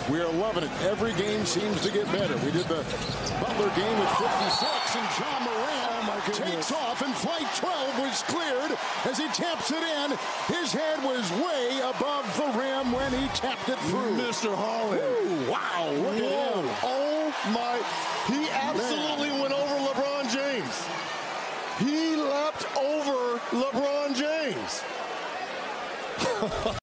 We are loving it. Every game seems to get better. We did the Butler game with 56, and John Morant takes off, and flight 12 was cleared as he taps it in. His head was way above the rim when he tapped it through. Mr. Holland. Ooh, wow, look at him. Oh, my. He absolutely went over LeBron James. He leapt over LeBron James.